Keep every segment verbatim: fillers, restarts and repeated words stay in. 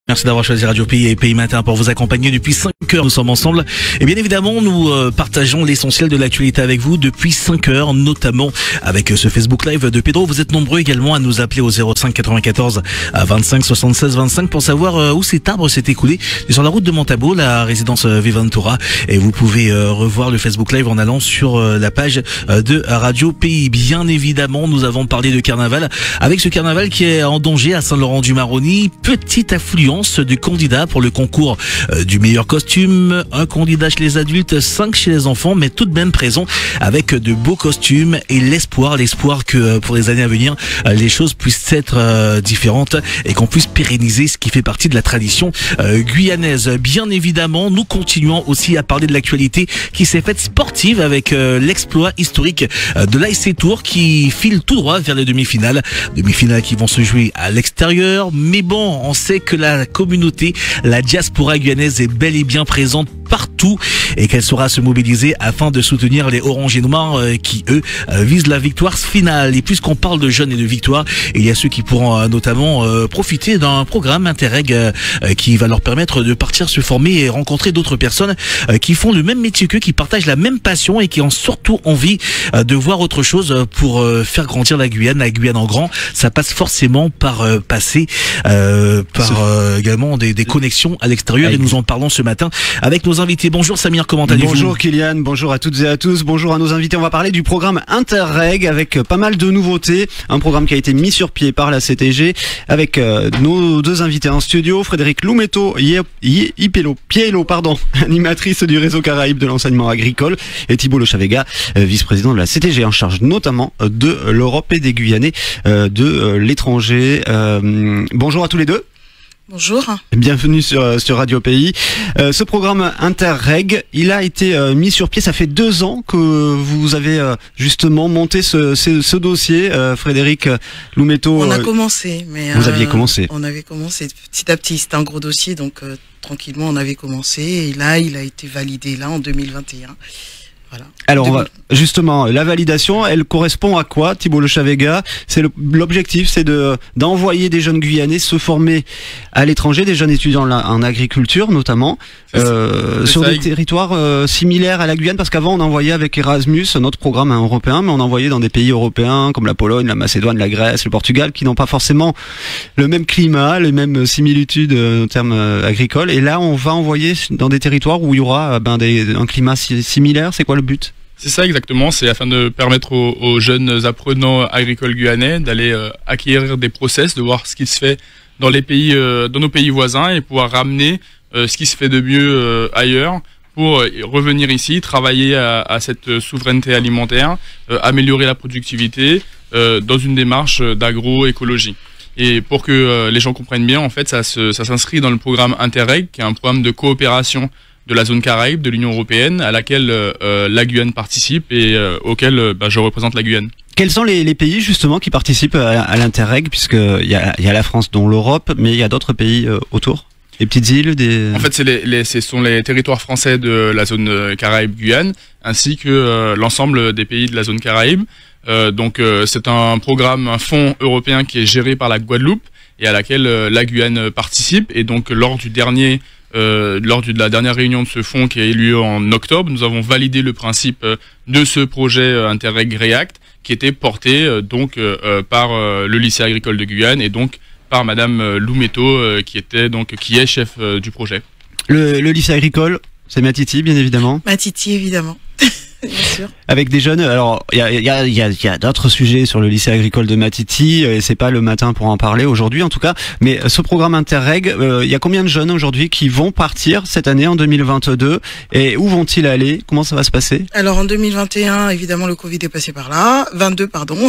Merci d'avoir choisi Radio Pays et Pays Matin pour vous accompagner depuis cinq heures. Nous sommes ensemble et bien évidemment nous euh, partageons l'essentiel de l'actualité avec vous depuis cinq heures, notamment avec ce Facebook Live de Pedro. Vous êtes nombreux également à nous appeler au zéro cinq quatre-vingt-quatorze à vingt-cinq soixante-seize vingt-cinq pour savoir euh, où cet arbre s'est écoulé. C'est sur la route de Montabo, la résidence euh, Viventura, et vous pouvez euh, revoir le Facebook Live en allant sur euh, la page euh, de Radio Pays. Bien évidemment, nous avons parlé de carnaval avec ce carnaval qui est en danger à Saint-Laurent-du-Maroni. Petite affluence de candidats pour le concours euh, du meilleur costume. Un candidat chez les adultes, cinq chez les enfants, mais tout de même présents avec de beaux costumes et l'espoir, l'espoir que euh, pour les années à venir, euh, les choses puissent être euh, différentes et qu'on puisse pérenniser ce qui fait partie de la tradition euh, guyanaise. Bien évidemment, nous continuons aussi à parler de l'actualité qui s'est faite sportive avec euh, l'exploit historique euh, de l'A S C Tours qui file tout droit vers les demi-finales. Demi-finales qui vont se jouer à l'extérieur, mais bon, on sait que la communauté, la diaspora guyanaise est bel et bien présente partout et qu'elle saura se mobiliser afin de soutenir les oranges et noirs euh, qui eux euh, visent la victoire finale. Et puisqu'on parle de jeunes et de victoire, il y a ceux qui pourront euh, notamment euh, profiter d'un programme Interreg euh, qui va leur permettre de partir se former et rencontrer d'autres personnes euh, qui font le même métier qu'eux, qui partagent la même passion et qui ont surtout envie euh, de voir autre chose pour euh, faire grandir la Guyane, la Guyane en grand. Ça passe forcément par euh, passer euh, par euh, également des, des connexions à l'extérieur et nous en parlons ce matin avec nos invités. Bonjour Samir, comment allez-vous? Bonjour Kylian, bonjour à toutes et à tous, bonjour à nos invités. On va parler du programme Interreg avec pas mal de nouveautés. Un programme qui a été mis sur pied par la C T G avec euh, nos deux invités en studio, Frédéric Loumeto, Ipelo, Pielo, pardon, animatrice du réseau Caraïbes de l'enseignement agricole, et Thibault Le Chavega, euh, vice-président de la C T G en charge notamment de l'Europe et des Guyanais euh, de euh, l'étranger. Euh, bonjour à tous les deux. Bonjour. Bienvenue sur, sur Radio Pays. Euh, ce programme Interreg, il a été euh, mis sur pied. Ça fait deux ans que vous avez euh, justement monté ce, ce, ce dossier, euh, Frédéric Loumeto. On a euh, commencé, mais vous euh, aviez commencé. On avait commencé petit à petit. C'était un gros dossier, donc euh, tranquillement on avait commencé. Et là, il a été validé là en deux mille vingt et un. Voilà. Alors, on va, justement, la validation, elle correspond à quoi, Thibault Le Chavega? C'est l'objectif, c'est de d'envoyer des jeunes Guyanais se former à l'étranger, des jeunes étudiants en agriculture notamment, euh, sur des territoires euh, similaires à la Guyane, parce qu'avant on envoyait avec Erasmus, notre programme hein, européen, mais on envoyait dans des pays européens comme la Pologne, la Macédoine, la Grèce, le Portugal, qui n'ont pas forcément le même climat, les mêmes similitudes euh, en termes euh, agricoles. Et là, on va envoyer dans des territoires où il y aura ben, des, un climat si, similaire. C'est quoi le but? C'est ça exactement, c'est afin de permettre aux, aux jeunes apprenants agricoles guyanais d'aller euh, acquérir des process, de voir ce qui se fait dans les pays, euh, dans nos pays voisins et pouvoir ramener euh, ce qui se fait de mieux euh, ailleurs pour euh, revenir ici, travailler à, à cette souveraineté alimentaire, euh, améliorer la productivité euh, dans une démarche d'agroécologie. Et pour que euh, les gens comprennent bien, en fait, ça, se, ça s'inscrit dans le programme Interreg, qui est un programme de coopération de la zone Caraïbe, de l'Union européenne, à laquelle euh, la Guyane participe et euh, auquel euh, bah, je représente la Guyane. Quels sont les, les pays justement qui participent à, à l'Interreg, puisqu'il y a, y a la France dont l'Europe, mais il y a d'autres pays euh, autour? Les petites îles des... En fait, c'est les, les, ce sont les territoires français de la zone Caraïbe-Guyane, ainsi que euh, l'ensemble des pays de la zone Caraïbe. Euh, donc euh, c'est un programme, un fonds européen qui est géré par la Guadeloupe et à laquelle euh, la Guyane participe. Et donc lors du dernier... Euh, lors de la dernière réunion de ce fonds qui a eu lieu en octobre, nous avons validé le principe de ce projet euh, Interreg React qui était porté euh, donc euh, par euh, le lycée agricole de Guyane et donc par Madame euh, Loumeto euh, qui était donc qui est chef euh, du projet. Le, le lycée agricole, c'est Matiti bien évidemment. Matiti évidemment. Bien sûr. Avec des jeunes, alors il y a, y a, y a, y a d'autres sujets sur le lycée agricole de Matiti, et c'est pas le matin pour en parler aujourd'hui en tout cas, mais ce programme Interreg, il euh, y a combien de jeunes aujourd'hui qui vont partir cette année en deux mille vingt-deux et où vont-ils aller? Comment ça va se passer? Alors en deux mille vingt et un, évidemment le Covid est passé par là, vingt-deux pardon,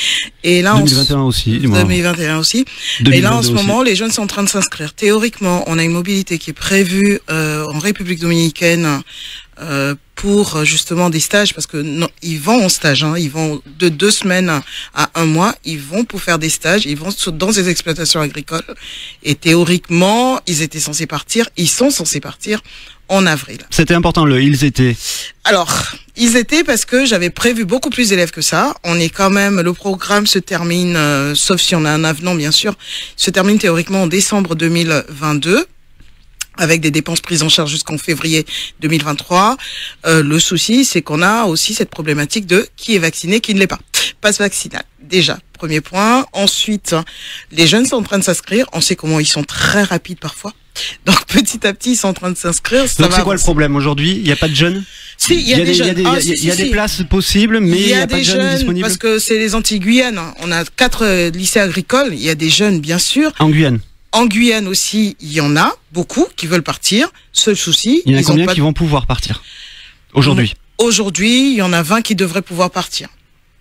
et là deux mille vingt et un aussi, deux mille vingt et un aussi, et là en ce moment les jeunes sont en train de s'inscrire. Théoriquement, on a une mobilité qui est prévue euh, en République dominicaine. Euh, pour justement des stages, parce que non, ils vont en stage, hein, ils vont de deux semaines à un mois, ils vont pour faire des stages, ils vont dans des exploitations agricoles, et théoriquement, ils étaient censés partir, ils sont censés partir en avril. C'était important, le ils étaient. Alors, Ils étaient parce que j'avais prévu beaucoup plus d'élèves que ça. On est quand même, le programme se termine, euh, sauf si on a un avenant bien sûr, se termine théoriquement en décembre deux mille vingt-deux. Avec des dépenses prises en charge jusqu'en février deux mille vingt-trois. Euh, le souci, c'est qu'on a aussi cette problématique de qui est vacciné, qui ne l'est pas. Passe vaccinal, déjà, premier point. Ensuite, les jeunes sont en train de s'inscrire. On sait comment ils sont très rapides parfois. Donc, petit à petit, ils sont en train de s'inscrire. Donc, c'est quoi le problème aujourd'hui? Il n'y a pas de jeunes? Si, il y a des jeunes. Il y a des, ah, si, si, y a si, des si. places possibles, mais il n'y a, y a pas de jeunes disponibles. Parce que c'est les Antilles-Guyane. On a quatre euh, lycées agricoles. Il y a des jeunes, bien sûr. En Guyane? En Guyane aussi, il y en a beaucoup qui veulent partir. Seul souci, il y en a ils combien ont pas qui vont pouvoir partir aujourd'hui? Aujourd'hui, il y en a vingt qui devraient pouvoir partir.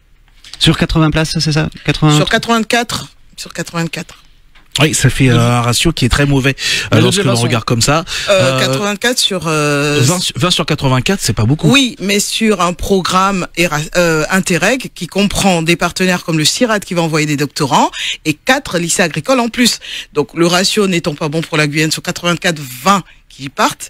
Sur quatre-vingts places, c'est ça? quatre-vingts... Sur quatre-vingt-quatre. Sur quatre-vingt-quatre. Oui, ça fait euh, un ratio qui est très mauvais euh, lorsque l'on regarde comme ça. Euh, quatre-vingt-quatre sur... Euh, vingt, vingt sur quatre-vingt-quatre, c'est pas beaucoup. Oui, mais sur un programme euh, Interreg qui comprend des partenaires comme le CIRAD qui va envoyer des doctorants et quatre lycées agricoles en plus. Donc le ratio n'étant pas bon pour la Guyane, sur quatre-vingt-quatre, vingt qui partent.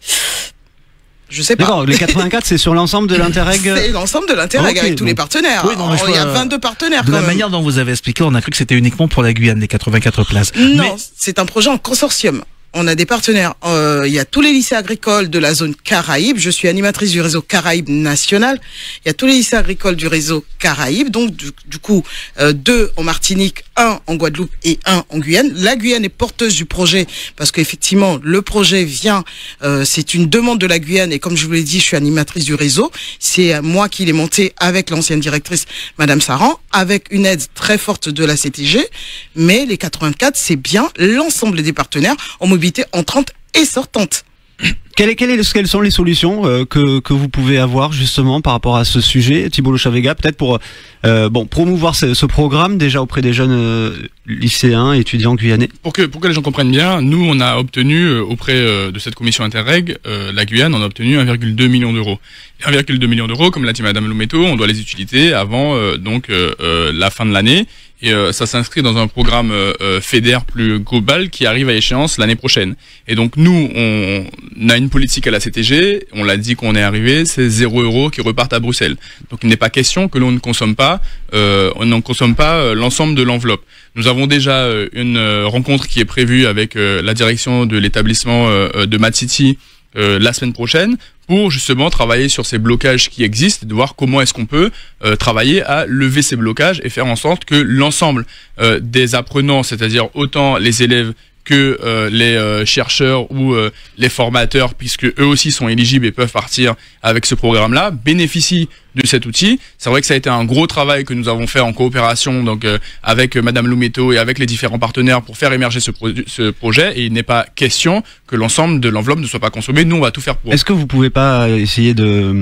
Je sais pas. D'accord, les quatre-vingt-quatre, c'est sur l'ensemble de l'Interreg. C'est l'ensemble de l'Interreg okay, avec tous donc. les partenaires. Oui, non, il y a vingt-deux partenaires. De quand la même. manière dont vous avez expliqué, on a cru que c'était uniquement pour la Guyane, les quatre-vingt-quatre places. Non, mais... c'est un projet en consortium. On a des partenaires. Euh, il y a tous les lycées agricoles de la zone Caraïbes. Je suis animatrice du réseau Caraïbes national. Il y a tous les lycées agricoles du réseau Caraïbes. Donc, du, du coup, euh, deux en Martinique, un en Guadeloupe et un en Guyane. La Guyane est porteuse du projet parce qu'effectivement, le projet vient, euh, c'est une demande de la Guyane. Et comme je vous l'ai dit, je suis animatrice du réseau. C'est moi qui l'ai monté avec l'ancienne directrice, Madame Saran, avec une aide très forte de la C T G. Mais les quatre-vingt-quatre, c'est bien l'ensemble des partenaires en mobilité entrante et sortante. Quelle est, quelle est, quelles sont les solutions euh, que, que vous pouvez avoir justement par rapport à ce sujet, Thibault Le Chavega, peut-être pour euh, bon promouvoir ce, ce programme déjà auprès des jeunes euh, lycéens, étudiants guyanais? Pour que pour que les gens comprennent bien, nous on a obtenu euh, auprès euh, de cette commission Interreg, euh, la Guyane, on a obtenu un virgule deux million d'euros. un virgule deux million d'euros, comme l'a dit Madame Loumeto, on doit les utiliser avant euh, donc euh, euh, la fin de l'année. Et euh, ça s'inscrit dans un programme euh, fédère plus global qui arrive à échéance l'année prochaine. Et donc nous, on, on a une politique à la C T G, on l'a dit qu'on est arrivé, c'est zéro euro qui repartent à Bruxelles. Donc il n'est pas question que l'on ne consomme pas, euh, on ne consomme pas euh, l'ensemble de l'enveloppe. Nous avons déjà euh, une euh, rencontre qui est prévue avec euh, la direction de l'établissement euh, de Mad City euh, la semaine prochaine, pour justement travailler sur ces blocages qui existent, de voir comment est-ce qu'on peut euh, travailler à lever ces blocages et faire en sorte que l'ensemble euh, des apprenants, c'est-à-dire autant les élèves que euh, les euh, chercheurs ou euh, les formateurs, puisque eux aussi sont éligibles et peuvent partir avec ce programme-là, bénéficient de cet outil. C'est vrai que ça a été un gros travail que nous avons fait en coopération donc euh, avec euh, Madame Loumeto et avec les différents partenaires pour faire émerger ce, pro ce projet. Et il n'est pas question que l'ensemble de l'enveloppe ne soit pas consommée. Nous, on va tout faire pour. Est-ce que vous pouvez pas essayer de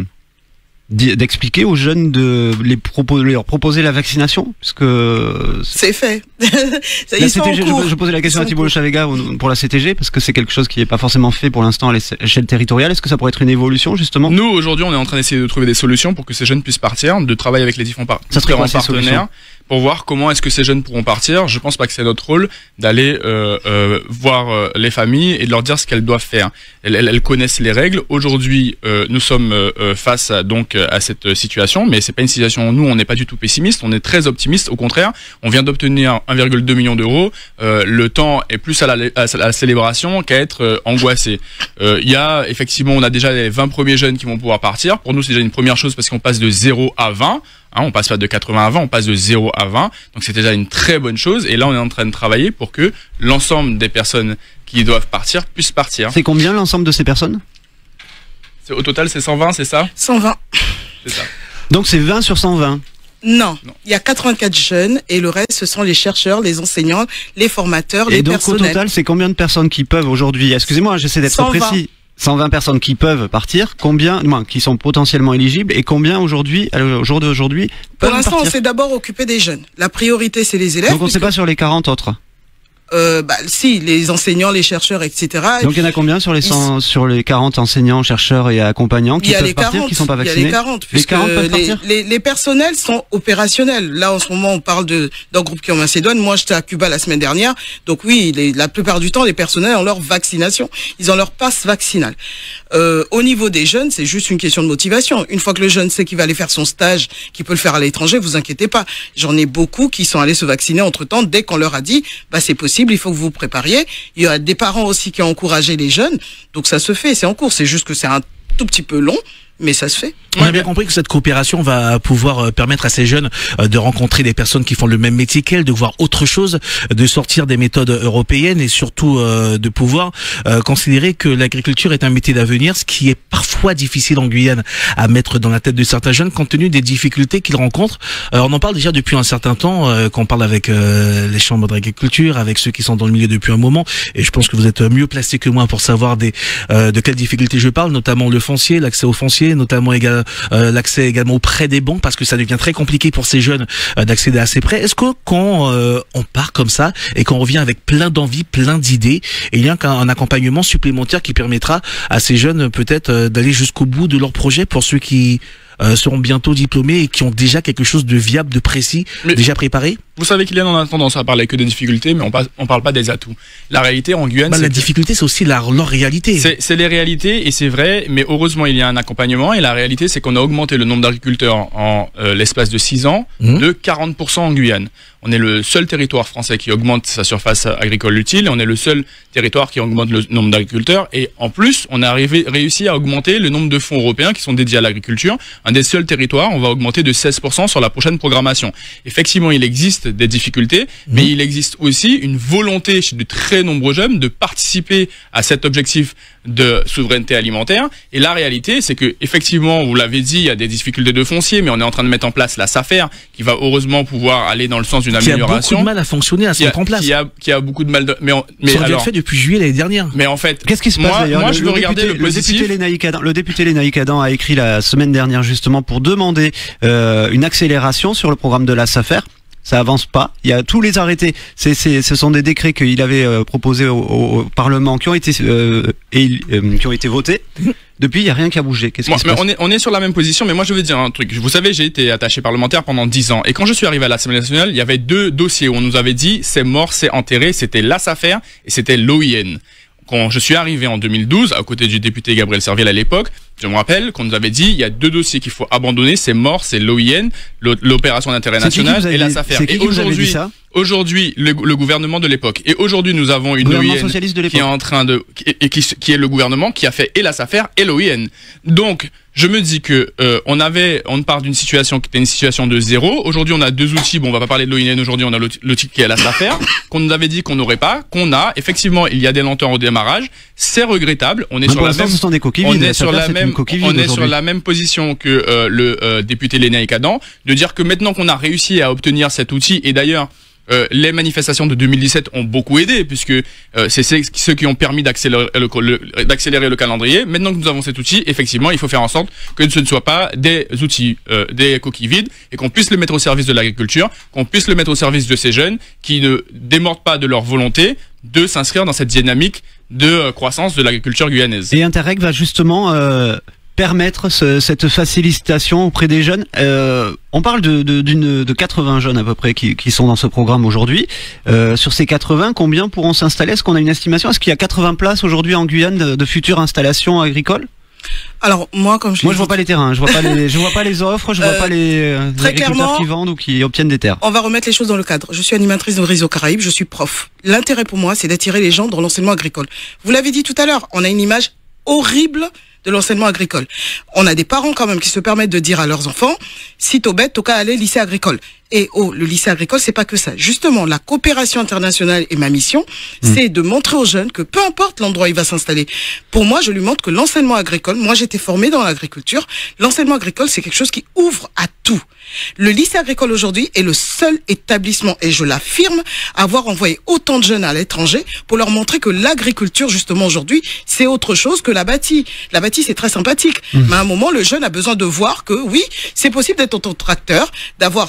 d'expliquer aux jeunes de les proposer, leur proposer la vaccination, parce que c'est fait. Ça, la C T G, je, je posais la question à Thibault Le Chavega pour la C T G parce que c'est quelque chose qui n'est pas forcément fait pour l'instant à l'échelle territoriale. Est-ce que ça pourrait être une évolution justement? Nous aujourd'hui, on est en train d'essayer de trouver des solutions pour que ces jeunes puissent partir, de travailler avec les différents, par ça différents partenaires pour voir comment est-ce que ces jeunes pourront partir. Je pense pas que c'est notre rôle d'aller euh, euh, voir euh, les familles et de leur dire ce qu'elles doivent faire. Elles, elles, elles connaissent les règles. Aujourd'hui, euh, nous sommes euh, face à, donc à cette situation, mais c'est pas une situation. Nous, on n'est pas du tout pessimiste. On est très optimiste. Au contraire, on vient d'obtenir un virgule deux million d'euros. Euh, le temps est plus à la, à la célébration qu'à être euh, angoissé. Il euh, y a effectivement, on a déjà les vingt premiers jeunes qui vont pouvoir partir. Pour nous, c'est déjà une première chose parce qu'on passe de zéro à vingt. Hein, on passe pas de quatre-vingts à vingt, on passe de zéro à vingt. Donc c'est déjà une très bonne chose. Et là, on est en train de travailler pour que l'ensemble des personnes qui doivent partir puissent partir. C'est combien l'ensemble de ces personnes? Au total, c'est cent vingt, c'est ça? cent vingt. C'est ça. Donc c'est vingt sur cent vingt? Non. non, il y a quatre-vingt-quatre jeunes et le reste, ce sont les chercheurs, les enseignants, les formateurs, et les donc, personnels. Et donc au total, c'est combien de personnes qui peuvent aujourd'hui, excusez-moi, j'essaie d'être précis, cent vingt personnes qui peuvent partir, combien, non, qui sont potentiellement éligibles, et combien aujourd'hui, au jour d'aujourd'hui, Pour l'instant, on s'est d'abord occupé des jeunes. La priorité, c'est les élèves. Donc on ne sait pas sur les quarante autres? Euh, bah, si, les enseignants, les chercheurs, et cetera. Donc il y en a combien sur les cent, sur les quarante enseignants, chercheurs et accompagnants qui peuvent partir, quarante, qui sont pas vaccinés? Il y a les quarante, les quarante peuvent partir. Les, les, les personnels sont opérationnels. Là, en ce moment, on parle de d'un groupe qui est en Macédoine. Moi, j'étais à Cuba la semaine dernière. Donc oui, les, la plupart du temps, les personnels ont leur vaccination. Ils ont leur passe vaccinal. Euh, au niveau des jeunes, c'est juste une question de motivation. Une fois que le jeune sait qu'il va aller faire son stage, qu'il peut le faire à l'étranger, vous inquiétez pas. J'en ai beaucoup qui sont allés se vacciner entre-temps dès qu'on leur a dit, bah c'est possible, il faut que vous vous prépariez. Il y a des parents aussi qui ont encouragé les jeunes. Donc ça se fait, c'est en cours. C'est juste que c'est un tout petit peu long, mais ça se fait. On a bien compris que cette coopération va pouvoir permettre à ces jeunes de rencontrer des personnes qui font le même métier qu'elles, de voir autre chose, de sortir des méthodes européennes et surtout de pouvoir considérer que l'agriculture est un métier d'avenir, ce qui est parfois difficile en Guyane à mettre dans la tête de certains jeunes compte tenu des difficultés qu'ils rencontrent. On en parle déjà depuis un certain temps, qu'on parle avec les chambres d'agriculture, avec ceux qui sont dans le milieu depuis un moment, et je pense que vous êtes mieux placés que moi pour savoir des, de quelles difficultés je parle, notamment le foncier, l'accès au foncier, notamment également Euh, l'accès également auprès des banques, parce que ça devient très compliqué pour ces jeunes euh, d'accéder à ces prêts. Est-ce que quand euh, on part comme ça et qu'on revient avec plein d'envie, plein d'idées, il y a un, un accompagnement supplémentaire qui permettra à ces jeunes peut-être euh, d'aller jusqu'au bout de leur projet, pour ceux qui euh, seront bientôt diplômés et qui ont déjà quelque chose de viable, de précis, mais déjà préparé? Vous savez qu'il y en a tendance à parler que des difficultés, mais on ne on parle pas des atouts. La réalité en Guyane, bah, c'est la que difficulté, c'est aussi la, leur réalité. C'est les réalités, et c'est vrai, mais heureusement il y a un accompagnement, et la réalité c'est qu'on a augmenté le nombre d'agriculteurs en euh, l'espace de six ans mmh. de quarante pour cent en Guyane. On est le seul territoire français qui augmente sa surface agricole utile, et on est le seul territoire qui augmente le nombre d'agriculteurs, et en plus on a arrivé, réussi à augmenter le nombre de fonds européens qui sont dédiés à l'agriculture. Un des seuls territoires, on va augmenter de seize pour cent sur la prochaine programmation. Effectivement, il existe des difficultés, mais mmh. il existe aussi une volonté chez de très nombreux jeunes de participer à cet objectif de souveraineté alimentaire. Et la réalité, c'est que effectivement, vous l'avez dit, il y a des difficultés de foncier, mais on est en train de mettre en place la SAFER, qui va heureusement pouvoir aller dans le sens d'une amélioration. Qui a beaucoup de mal à fonctionner, à se mettre en place. Qui a, qui a beaucoup de mal de... Mais, on, mais ça alors... fait depuis juillet l'année dernière. Mais en fait, qu'est-ce qui se passe moi, d'ailleurs? Moi, le, je veux le regarder député, le positif. Le député Lénaïque Adam, le député Lénaïque Adam a écrit la semaine dernière justement pour demander euh, une accélération sur le programme de la SAFER. Ça avance pas. Il y a tous les arrêtés. C'est, c'est, ce sont des décrets qu'il avait euh, proposés au, au, au Parlement qui ont été euh, et, euh, qui ont été votés. Depuis, il y a rien qui a bougé. Qu'est-ce bon, qui se mais passe? on est on est sur la même position, mais moi je veux dire un truc. Vous savez, j'ai été attaché parlementaire pendant dix ans, et quand je suis arrivé à l'Assemblée nationale, il y avait deux dossiers où on nous avait dit c'est mort, c'est enterré. C'était la SAFER et c'était l'O I N. Quand je suis arrivé en deux mille douze, à côté du député Gabriel Serville à l'époque, je me rappelle qu'on nous avait dit il y a deux dossiers qu'il faut abandonner, c'est mort, c'est l'O I N, l'opération d'intérêt national, et la SAFER. Et aujourd'hui, aujourd'hui, le, le gouvernement de l'époque. Et aujourd'hui, nous avons une O I N qui est en train de, et qui, qui est le gouvernement qui a fait et la SAFER et l'O I N. Donc, je me dis que euh, on avait, on part d'une situation qui était une situation de zéro. Aujourd'hui, on a deux outils. Bon, on va pas parler de l'O I N aujourd'hui. On a l'outil qui est la SAFER, qu'on nous avait dit qu'on n'aurait pas, qu'on a. Effectivement, il y a des lenteurs au démarrage. C'est regrettable. On est sur la même, ce sont des coquilles on vides. est sur la même, on est sur la même position que euh, le euh, député Lénaïque Adam, de dire que maintenant qu'on a réussi à obtenir cet outil, et d'ailleurs. Euh, les manifestations de deux mille dix-sept ont beaucoup aidé, puisque euh, c'est ceux qui ont permis d'accélérer le, le, d'accélérer le calendrier. Maintenant que nous avons cet outil, effectivement, il faut faire en sorte que ce ne soit pas des outils, euh, des coquilles vides, et qu'on puisse le mettre au service de l'agriculture, qu'on puisse le mettre au service de ces jeunes qui ne démordent pas de leur volonté de s'inscrire dans cette dynamique de euh, croissance de l'agriculture guyanaise. Et Interreg va justement... Euh permettre ce, cette facilitation auprès des jeunes. Euh, on parle de, de, d'une, de quatre-vingts jeunes à peu près qui, qui sont dans ce programme aujourd'hui. Euh, sur ces quatre-vingts, combien pourront s'installer? Est-ce qu'on a une estimation? Est-ce qu'il y a quatre-vingts places aujourd'hui en Guyane de, de futures installations agricoles? Alors moi, comme je moi je vois pas les terrains, je vois pas les, je vois pas les offres, je vois euh, pas les, euh, les agriculteurs qui vendent ou qui obtiennent des terres. On va remettre les choses dans le cadre. Je suis animatrice de Réseau Caraïbes, je suis prof. L'intérêt pour moi, c'est d'attirer les gens dans l'enseignement agricole. Vous l'avez dit tout à l'heure, on a une image horrible de l'enseignement agricole. On a des parents quand même qui se permettent de dire à leurs enfants, si t'es bête, t'as qu'à aller au lycée agricole. Et oh, le lycée agricole, c'est pas que ça. Justement, la coopération internationale et ma mission, mmh. c'est de montrer aux jeunes que peu importe l'endroit où il va s'installer. Pour moi, je lui montre que l'enseignement agricole, moi j'étais formée dans l'agriculture, l'enseignement agricole, c'est quelque chose qui ouvre à tout. Le lycée agricole aujourd'hui est le seul établissement, et je l'affirme, à avoir envoyé autant de jeunes à l'étranger pour leur montrer que l'agriculture, justement aujourd'hui, c'est autre chose que la bâtie. La bâtie, c'est très sympathique. Mmh. Mais à un moment, le jeune a besoin de voir que oui, c'est possible d'être auto-tracteur, d'avoir tout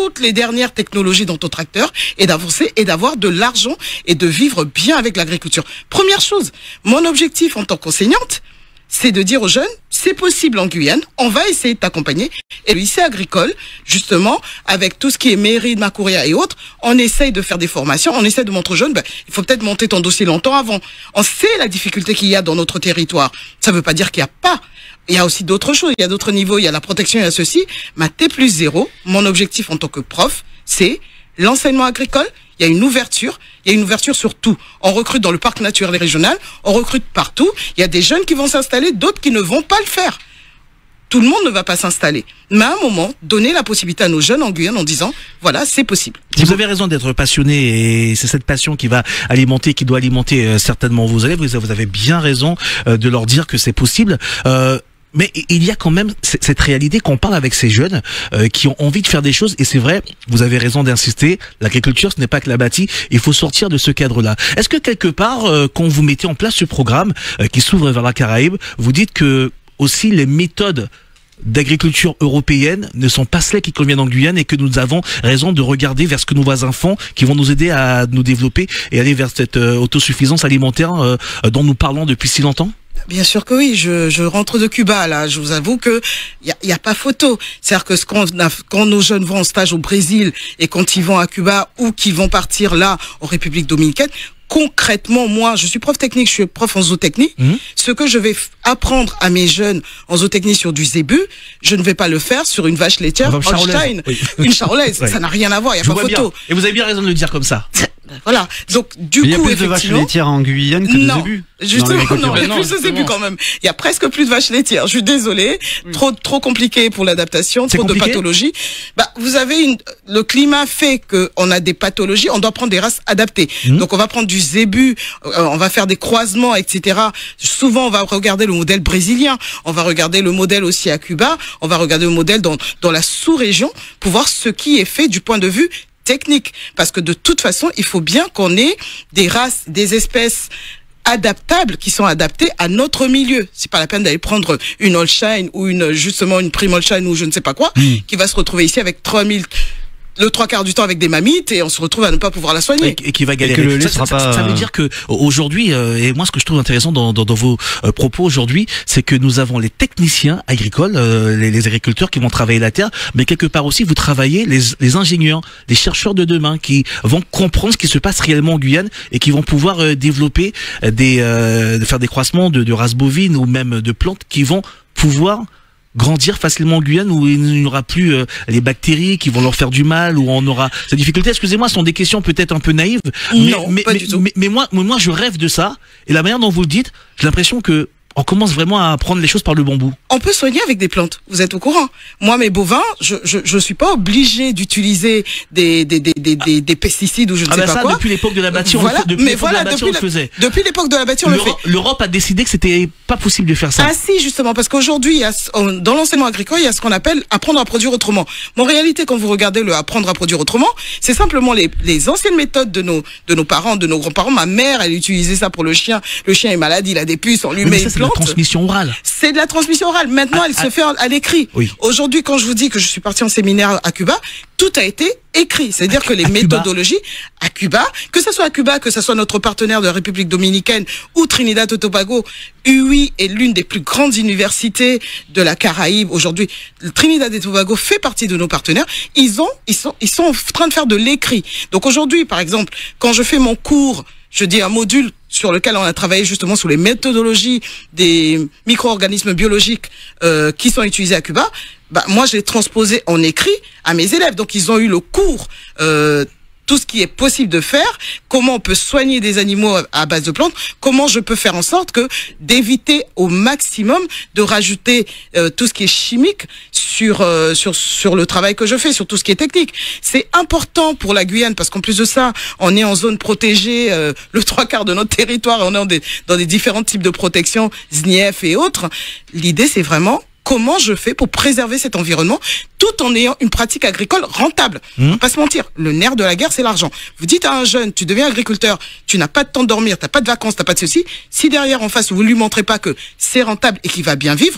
toutes les dernières technologies dans ton tracteur et d'avancer et d'avoir de l'argent et de vivre bien avec l'agriculture. Première chose, mon objectif en tant qu'enseignante, c'est de dire aux jeunes, c'est possible en Guyane, on va essayer de t'accompagner. Et le lycée agricole, justement, avec tout ce qui est mairie de Macouria et autres, on essaye de faire des formations, on essaie de montrer aux jeunes, ben, il faut peut-être monter ton dossier longtemps avant. On sait la difficulté qu'il y a dans notre territoire. Ça ne veut pas dire qu'il n'y a pas. Il y a aussi d'autres choses, il y a d'autres niveaux, il y a la protection, il y a ceci. Ma T plus zéro, mon objectif en tant que prof, c'est l'enseignement agricole. Il y a une ouverture, il y a une ouverture sur tout. On recrute dans le parc naturel régional, on recrute partout. Il y a des jeunes qui vont s'installer, d'autres qui ne vont pas le faire. Tout le monde ne va pas s'installer. Mais à un moment, donner la possibilité à nos jeunes en Guyane en disant, voilà, c'est possible. Vous avez raison d'être passionné et c'est cette passion qui va alimenter, qui doit alimenter euh, certainement vos élèves. Vous avez bien raison euh, de leur dire que c'est possible. Euh, Mais il y a quand même cette réalité qu'on parle avec ces jeunes euh, qui ont envie de faire des choses. Et c'est vrai, vous avez raison d'insister, l'agriculture, ce n'est pas que la bâtie. Il faut sortir de ce cadre-là. Est-ce que quelque part, euh, quand vous mettez en place ce programme euh, qui s'ouvre vers la Caraïbe, vous dites que aussi les méthodes d'agriculture européenne ne sont pas celles qui conviennent en Guyane et que nous avons raison de regarder vers ce que nos voisins font, qui vont nous aider à nous développer et aller vers cette euh, autosuffisance alimentaire euh, dont nous parlons depuis si longtemps? Bien sûr que oui, je, je rentre de Cuba là, je vous avoue que il y a, y a pas photo. C'est-à-dire que ce qu'on a, quand nos jeunes vont en stage au Brésil et quand ils vont à Cuba ou qu'ils vont partir là en République dominicaine, concrètement, moi, je suis prof technique, je suis prof en zootechnie. Mmh. Ce que je vais apprendre à mes jeunes en zootechnie sur du zébu, je ne vais pas le faire sur une vache laitière Holstein, oui. Une charolaise. Ouais. Ça n'a rien à voir, il n'y a je pas photo. Bien. Et vous avez bien raison de le dire comme ça. Voilà. Donc, du mais coup, il y a plus de vaches laitières en Guyane que de non, zébus. Justement, non, il y a plus de zébus quand même. Il y a presque plus de vaches laitières. Je suis désolée. Oui. Trop, trop compliqué pour l'adaptation, trop compliqué. de pathologies. Bah, vous avez une, le climat fait que on a des pathologies, on doit prendre des races adaptées. Mmh. Donc, on va prendre du zébu, euh, on va faire des croisements, et cetera. Souvent, on va regarder le modèle brésilien. On va regarder le modèle aussi à Cuba. On va regarder le modèle dans, dans la sous-région pour voir ce qui est fait du point de vue technique, parce que de toute façon, il faut bien qu'on ait des races, des espèces adaptables qui sont adaptées à notre milieu. C'est pas la peine d'aller prendre une Holstein ou une justement une prime Holstein ou je ne sais pas quoi, mmh. qui va se retrouver ici avec trois mille le trois quarts du temps avec des mammites et on se retrouve à ne pas pouvoir la soigner. Et, et qui va galérer. Et que le lait ça, sera ça, pas... ça veut dire que aujourd'hui, euh, et moi ce que je trouve intéressant dans, dans, dans vos euh, propos aujourd'hui, c'est que nous avons les techniciens agricoles, euh, les, les agriculteurs qui vont travailler la terre, mais quelque part aussi vous travaillez les, les ingénieurs, les chercheurs de demain qui vont comprendre ce qui se passe réellement en Guyane et qui vont pouvoir euh, développer des, euh, faire des croisements de, de races bovines ou même de plantes qui vont pouvoir grandir facilement en Guyane où il n'y aura plus euh, les bactéries qui vont leur faire du mal, où on aura ces difficultés. Excusez-moi, ce sont des questions peut-être un peu naïves, non, mais, pas mais, du tout. mais, mais moi, moi je rêve de ça, et la manière dont vous le dites, j'ai l'impression que on commence vraiment à prendre les choses par le bon bout. On peut soigner avec des plantes. Vous êtes au courant. Moi, mes bovins, je je je suis pas obligée d'utiliser des des des des des, des pesticides ou je ne ah sais bah pas ça, quoi. Depuis l'époque de la bâtie, voilà. on le fait. Depuis mais l'époque voilà, de la bâtie, depuis on le faisait. Depuis l'époque de la bâtie, on le fait. L'Europe a décidé que c'était pas possible de faire ça. Ah si, justement, parce qu'aujourd'hui, il y a dans l'enseignement agricole, il y a ce qu'on appelle apprendre à produire autrement. Mais en réalité, quand vous regardez le apprendre à produire autrement, c'est simplement les les anciennes méthodes de nos de nos parents, de nos grands-parents. Ma mère, elle utilisait ça pour le chien. Le chien est malade, il a des puces, on lui oui, met ça, une c'est plante. La transmission orale. C'est de la transmission orale. Maintenant, ah, elle ah, se fait à l'écrit. Oui. Aujourd'hui, quand je vous dis que je suis partie en séminaire à Cuba, tout a été écrit. C'est-à-dire que les méthodologies à Cuba, que ce soit à Cuba, que ce soit notre partenaire de la République dominicaine ou Trinidad et Tobago, U I est l'une des plus grandes universités de la Caraïbe. Aujourd'hui, Trinidad et Tobago fait partie de nos partenaires. Ils ont, ils sont, ils sont en train de faire de l'écrit. Donc aujourd'hui, par exemple, quand je fais mon cours, je dis un module sur lequel on a travaillé justement sur les méthodologies des micro-organismes biologiques euh, qui sont utilisés à Cuba. Bah, moi, je l'ai transposé en écrit à mes élèves. Donc, ils ont eu le cours, euh, tout ce qui est possible de faire, comment on peut soigner des animaux à base de plantes, comment je peux faire en sorte que d'éviter au maximum de rajouter euh, tout ce qui est chimique sur euh, sur sur le travail que je fais, sur tout ce qui est technique. C'est important pour la Guyane parce qu'en plus de ça, on est en zone protégée, euh, le trois quarts de notre territoire, on est dans des, dans des différents types de protection, S N I F et autres. L'idée, c'est vraiment comment je fais pour préserver cet environnement tout en ayant une pratique agricole rentable. Mmh. On va pas se mentir, le nerf de la guerre, c'est l'argent. Vous dites à un jeune, tu deviens agriculteur, tu n'as pas de temps de dormir, t'as pas de vacances, t'as pas de ceci. Si derrière, en face, vous lui montrez pas que c'est rentable et qu'il va bien vivre,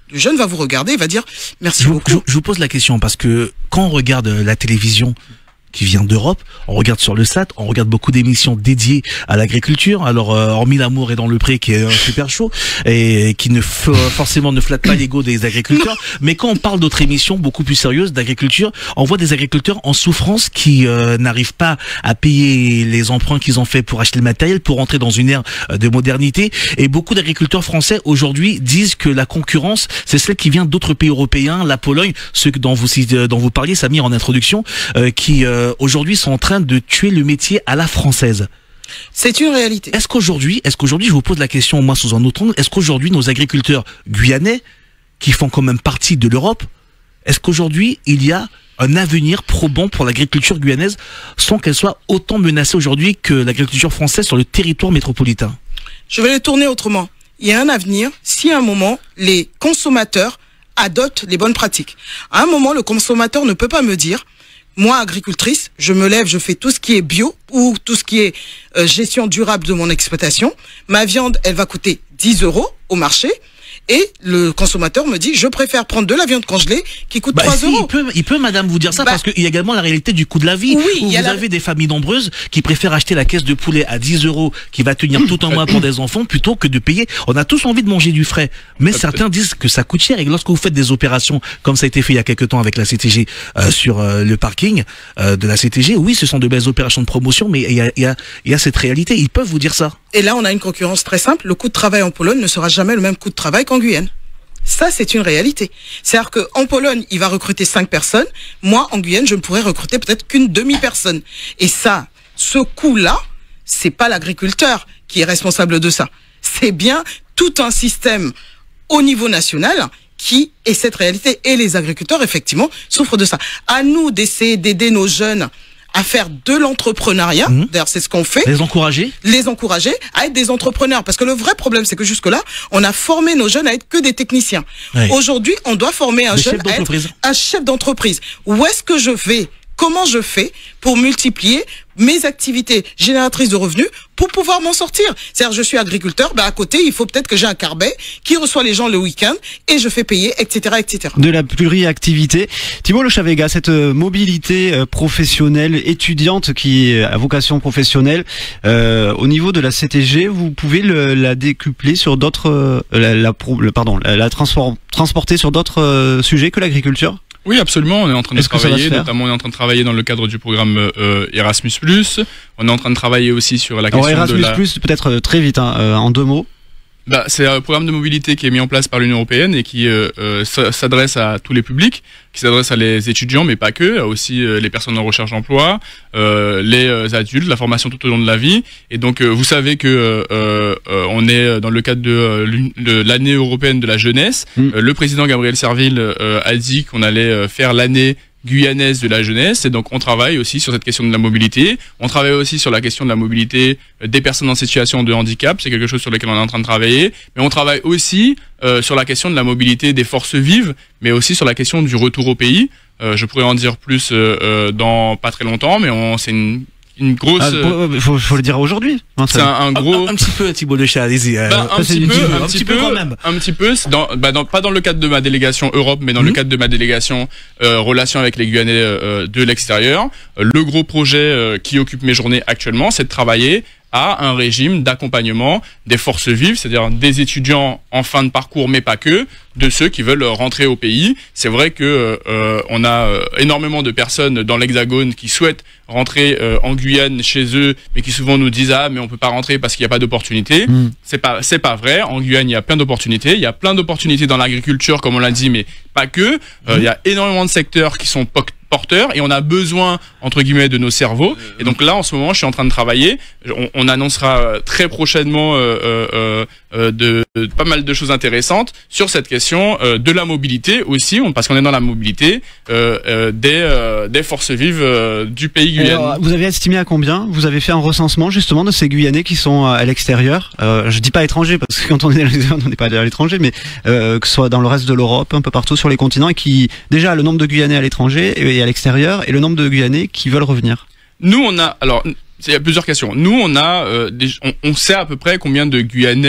Le jeune va vous regarder, il va dire merci je, beaucoup. Je, je vous pose la question parce que quand on regarde la télévision qui vient d'Europe, on regarde sur le S A T, on regarde beaucoup d'émissions dédiées à l'agriculture. Alors, euh, hormis l'amour est dans le pré qui est un super show et qui ne f forcément ne flatte pas l'ego des agriculteurs, mais quand on parle d'autres émissions beaucoup plus sérieuses d'agriculture, on voit des agriculteurs en souffrance qui euh, n'arrivent pas à payer les emprunts qu'ils ont fait pour acheter le matériel, pour entrer dans une ère de modernité. Et beaucoup d'agriculteurs français aujourd'hui disent que la concurrence, c'est celle qui vient d'autres pays européens, la Pologne, ceux dont vous dont vous parliez, Samir, en introduction, euh, qui euh, aujourd'hui sont en train de tuer le métier à la française. C'est une réalité. Est-ce qu'aujourd'hui, est-ce qu'aujourd'hui, je vous pose la question, moi, sous un autre angle, est-ce qu'aujourd'hui, nos agriculteurs guyanais, qui font quand même partie de l'Europe, est-ce qu'aujourd'hui, il y a un avenir probant pour l'agriculture guyanaise sans qu'elle soit autant menacée aujourd'hui que l'agriculture française sur le territoire métropolitain? Je vais le tourner autrement. Il y a un avenir si à un moment, les consommateurs adoptent les bonnes pratiques. À un moment, le consommateur ne peut pas me dire moi, agricultrice, je me lève, je fais tout ce qui est bio ou tout ce qui est euh, gestion durable de mon exploitation. Ma viande, elle va coûter dix euros au marché. Et le consommateur me dit, je préfère prendre de la viande congelée qui coûte bah trois euros. Il peut, il peut, madame, vous dire ça bah, parce qu'il y a également la réalité du coût de la vie. Oui, où il y a vous la... avez des familles nombreuses qui préfèrent acheter la caisse de poulet à dix euros qui va tenir tout un mois pour des enfants plutôt que de payer. On a tous envie de manger du frais. Mais certains disent que ça coûte cher et que lorsque vous faites des opérations comme ça a été fait il y a quelques temps avec la C T G euh, sur euh, le parking euh, de la C T G, oui, ce sont de belles opérations de promotion, mais il y a, il y a, il y a cette réalité. Ils peuvent vous dire ça. Et là, on a une concurrence très simple. Le coût de travail en Pologne ne sera jamais le même coût de travail qu'en Guyane. Ça, c'est une réalité. C'est-à-dire qu'en Pologne, il va recruter cinq personnes. Moi, en Guyane, je ne pourrais recruter peut-être qu'une demi-personne. Et ça, ce coût-là, c'est pas l'agriculteur qui est responsable de ça. C'est bien tout un système au niveau national qui est cette réalité. Et les agriculteurs, effectivement, souffrent de ça. À nous d'essayer d'aider nos jeunes à faire de l'entrepreneuriat. Mmh. D'ailleurs, c'est ce qu'on fait. Les encourager. Les encourager à être des entrepreneurs. Parce que le vrai problème, c'est que jusque-là, on a formé nos jeunes à être que des techniciens. Oui. Aujourd'hui, on doit former un jeune à être un chef d'entreprise. Où est-ce que je vais? Comment je fais pour multiplier mes activités génératrices de revenus pour pouvoir m'en sortir? C'est-à-dire, je suis agriculteur, ben à côté, il faut peut-être que j'ai un carbet qui reçoit les gens le week-end et je fais payer, et cetera, et cetera. De la pluriactivité. Thibault Le Chavega, cette mobilité professionnelle, étudiante qui a vocation professionnelle, euh, au niveau de la C T G, vous pouvez le, la décupler sur d'autres, la, la, pardon, la, la transport, transporter sur d'autres euh, sujets que l'agriculture? Oui, absolument. On est en train de travailler, notamment on est en train de travailler dans le cadre du programme euh, Erasmus plus. On est en train de travailler aussi sur la question Alors, Erasmus de la... plus, peut-être euh, très vite, hein, euh, en deux mots. Bah, c'est un programme de mobilité qui est mis en place par l'Union européenne et qui euh, euh, s'adresse à tous les publics, qui s'adresse à les étudiants, mais pas que, à aussi euh, les personnes en recherche d'emploi, euh, les euh, adultes, la formation tout au long de la vie. Et donc, euh, vous savez que euh, euh, on est dans le cadre de, euh, de l'année européenne de la jeunesse. Mmh. Euh, le président Gabriel Serville euh, a dit qu'on allait faire l'année guyanaise de la jeunesse, et donc on travaille aussi sur cette question de la mobilité. On travaille aussi sur la question de la mobilité des personnes en situation de handicap, c'est quelque chose sur lequel on est en train de travailler, mais on travaille aussi euh, sur la question de la mobilité des forces vives, mais aussi sur la question du retour au pays. Euh, je pourrais en dire plus euh, dans pas très longtemps, mais on, c'est une une grosse. Il ah, faut, faut le dire aujourd'hui. C'est un, un gros. Un, un petit peu, Thibault Le Chat, allez-y. Euh, bah, un, petit peu, un, un petit peu, quand même. Un petit peu, dans, bah, dans, pas dans le cadre de ma délégation Europe, mais dans mmh. le cadre de ma délégation euh, relations avec les Guyanais euh, de l'extérieur. Le gros projet euh, qui occupe mes journées actuellement, c'est de travailler à un régime d'accompagnement des forces vives, c'est-à-dire des étudiants en fin de parcours, mais pas que, de ceux qui veulent rentrer au pays. C'est vrai que euh, on a euh, énormément de personnes dans l'Hexagone qui souhaitent rentrer euh, en Guyane chez eux, mais qui souvent nous disent ah mais on peut pas rentrer parce qu'il n'y a pas d'opportunités. Mmh. C'est pas c'est pas vrai. En Guyane il y a plein d'opportunités. Il y a plein d'opportunités dans l'agriculture comme on l'a dit, mais pas que. Euh, mmh. Il y a énormément de secteurs qui sont porteurs et on a besoin entre guillemets de nos cerveaux. Et donc là en ce moment je suis en train de travailler. On, on annoncera très prochainement euh, euh, euh, de, de pas mal de choses intéressantes sur cette question euh, de la mobilité aussi, parce qu'on est dans la mobilité euh, euh, des euh, des forces vives euh, du pays guyanais. Alors, vous avez estimé à combien? Vous avez fait un recensement justement de ces Guyanais qui sont à l'extérieur. Euh, je dis pas étrangers parce que quand on est à l'extérieur, on n'est pas à l'étranger, mais euh, que ce soit dans le reste de l'Europe, un peu partout sur les continents, et qui déjà le nombre de Guyanais à l'étranger et à l'extérieur et le nombre de Guyanais qui veulent revenir. Nous on a alors il y a plusieurs questions. Nous on a euh, des, on, on sait à peu près combien de Guyanais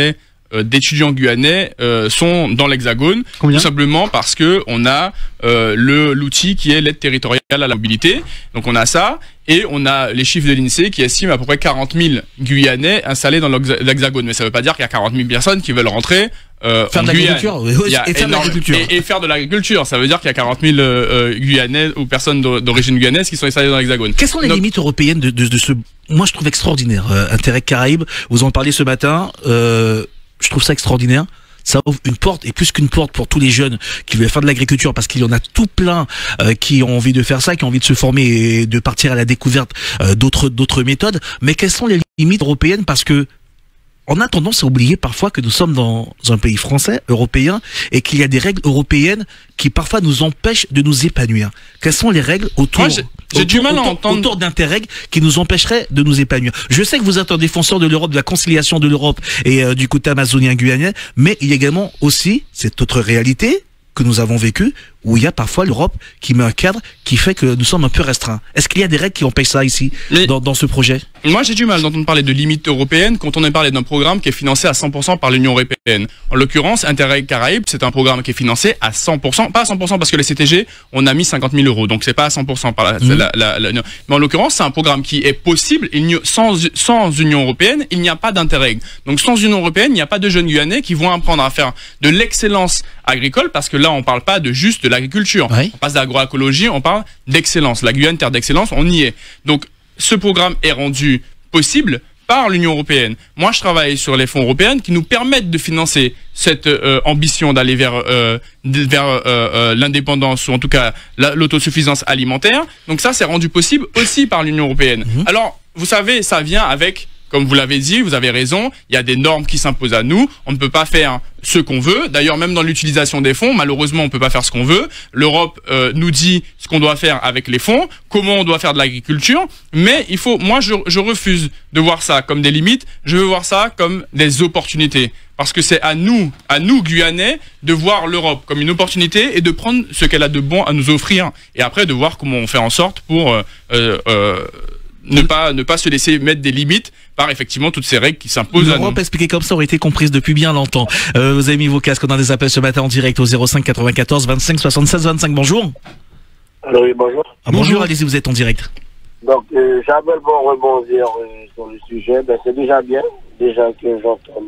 euh, d'étudiants guyanais euh, sont dans l'Hexagone, tout simplement parce que on a euh, le l'outil qui est l'aide territoriale à la mobilité. Donc on a ça, et on a les chiffres de l'INSEE qui estiment à peu près quarante mille Guyanais installés dans l'Hexagone. Mais ça ne veut pas dire qu'il y a quarante mille personnes qui veulent rentrer euh, faire en de l'agriculture, oui, oui, et, faire de l'agriculture. Et, et faire de l'agriculture. Ça veut dire qu'il y a quarante mille euh, Guyanais ou personnes d'origine guyanaise qui sont installées dans l'Hexagone. Quelles sont les Donc, limites européennes de, de, de ce, moi je trouve extraordinaire, euh, Interreg Caraïbes, vous en parlez ce matin, euh, je trouve ça extraordinaire. Ça ouvre une porte, et plus qu'une porte pour tous les jeunes qui veulent faire de l'agriculture, parce qu'il y en a tout plein euh, qui ont envie de faire ça, qui ont envie de se former et de partir à la découverte euh, d'autres d'autres méthodes. Mais quelles sont les limites européennes? Parce que on a tendance à oublier parfois que nous sommes dans un pays français, européen, et qu'il y a des règles européennes qui parfois nous empêchent de nous épanouir. Quelles sont les règles autour, Moi, j'ai du mal à autour, entendre... autour d'Interreg qui nous empêcheraient de nous épanouir? Je sais que vous êtes un défenseur de l'Europe, de la conciliation de l'Europe et euh, du côté amazonien guyanais, mais il y a également aussi cette autre réalité que nous avons vécue, où il y a parfois l'Europe qui met un cadre qui fait que nous sommes un peu restreints. Est-ce qu'il y a des règles qui empêchent ça ici, Mais dans, dans ce projet? Moi, j'ai du mal d'entendre parler de limites européennes quand on est parlé d'un programme qui est financé à cent pour cent par l'Union européenne. En l'occurrence, Interreg Caraïbes, c'est un programme qui est financé à cent pour cent, pas à cent pour cent parce que les C T G, on a mis cinquante mille euros, donc c'est pas à cent pour cent par la, mmh. la, la, la, la mais en l'occurrence, c'est un programme qui est possible. Il n'y a, sans, sans Union européenne, il n'y a pas d'Interreg. Donc sans Union européenne, il n'y a pas de jeunes Guyanais qui vont apprendre à faire de l'excellence agricole, parce que là, on parle pas de juste de l'agriculture. Oui. On passe d'agroécologie, on parle d'excellence. La Guyane, terre d'excellence, on y est. Donc, ce programme est rendu possible par l'Union européenne. Moi, je travaille sur les fonds européens qui nous permettent de financer cette euh, ambition d'aller vers, euh, vers euh, euh, l'indépendance, ou en tout cas l'autosuffisance alimentaire. Donc ça, c'est rendu possible aussi par l'Union européenne. Mmh. Alors, vous savez, ça vient avec... Comme vous l'avez dit, vous avez raison, il y a des normes qui s'imposent à nous, on ne peut pas faire ce qu'on veut. D'ailleurs, même dans l'utilisation des fonds, malheureusement, on ne peut pas faire ce qu'on veut. L'Europe euh, nous dit ce qu'on doit faire avec les fonds, comment on doit faire de l'agriculture, mais il faut, moi, je, je refuse de voir ça comme des limites, je veux voir ça comme des opportunités. Parce que c'est à nous, à nous, Guyanais, de voir l'Europe comme une opportunité et de prendre ce qu'elle a de bon à nous offrir. Et après, de voir comment on fait en sorte pour... Euh, euh, Ne pas, ne pas se laisser mettre des limites par effectivement toutes ces règles qui s'imposent à nous. L'Europe expliquée comme ça aurait été comprise depuis bien longtemps. Euh, vous avez mis vos casques, on a des appels ce matin en direct au zéro cinq quatre-vingt-quatorze vingt-cinq soixante-seize vingt-cinq. Bonjour. Alors oui, bonjour. Ah, bonjour, bonjour. Allez-y, vous êtes en direct. Donc, euh, j'appelle pour rebondir euh, sur le sujet. Ben, c'est déjà bien, déjà que j'entends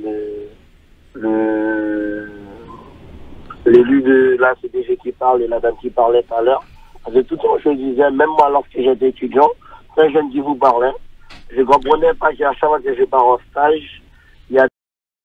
le l'élu de la C D G qui parle et la dame qui parlait tout à l'heure. Parce que tout le temps, je disais, même moi, lorsque j'étais étudiant, très jeune qui vous parlait, je ne comprenais pas qu'à chaque fois que je pars en stage, il y a